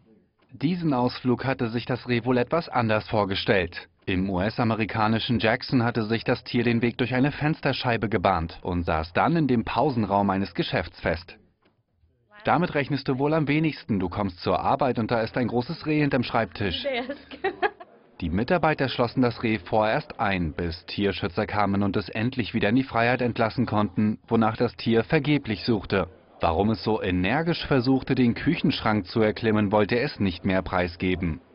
Diesen Ausflug hatte sich das Reh wohl etwas anders vorgestellt. Im US-amerikanischen Jackson hatte sich das Tier den Weg durch eine Fensterscheibe gebahnt und saß dann in dem Pausenraum eines Geschäfts fest. Damit rechnest du wohl am wenigsten. Du kommst zur Arbeit und da ist ein großes Reh hinterm Schreibtisch. Die Mitarbeiter schlossen das Reh vorerst ein, bis Tierschützer kamen und es endlich wieder in die Freiheit entlassen konnten, wonach das Tier vergeblich suchte. Warum es so energisch versuchte, den Küchenschrank zu erklimmen, wollte es nicht mehr preisgeben.